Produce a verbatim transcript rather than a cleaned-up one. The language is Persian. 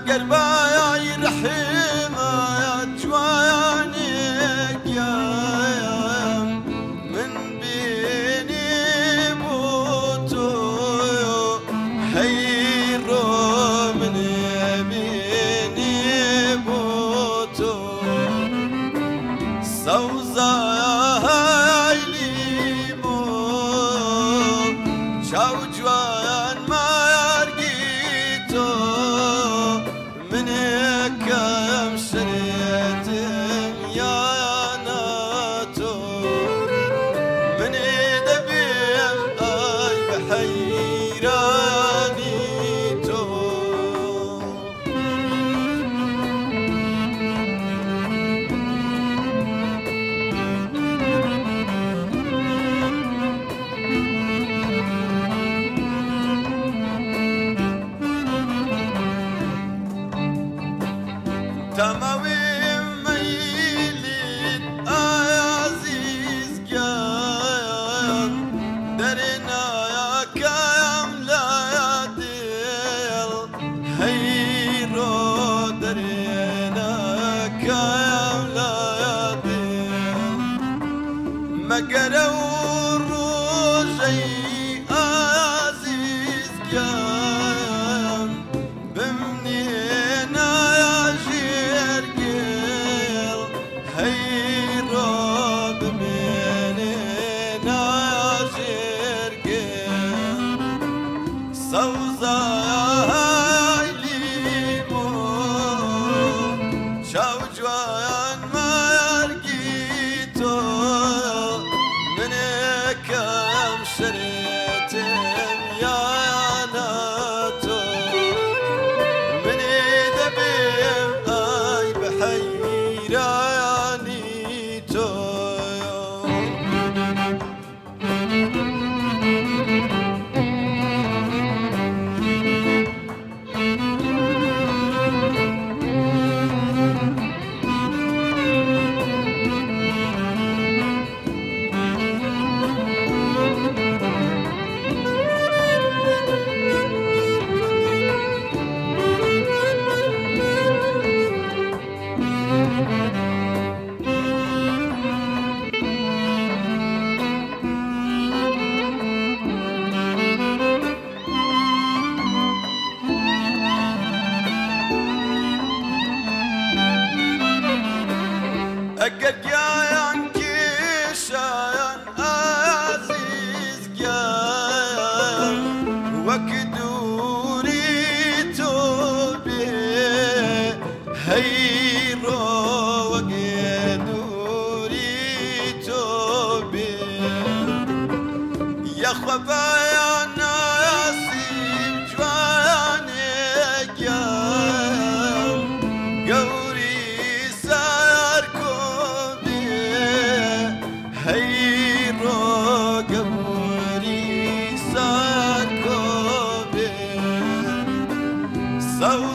قرباي رحيمة يا جوانك يا من بيني بوتو حيرو من بيني بوتو سوزا هاي ليمو شاو جوان ما يرقيتو من كم شريتم يا ناتو من دبيم اي بحيرانيتو تماويم ميلين عزيز كان درنا يا كام لا يدير هيرو درنا كام لا يدير مقروا الرجي عزيز كان بمنينا يا جيرقيل هيرو بمنينا يا جيرقيل سوزا هاي ليمو شاو جوان ما يرقيتو من كم شريتم يا ناتو من دبيم اي بحيرانيتو أقد جايان كيشان عزيز جايان وكدوري توبي هيرو وكدوري توبي يا خبايا ناسيب جوانك يا قوري هيرو قوري ساكوبي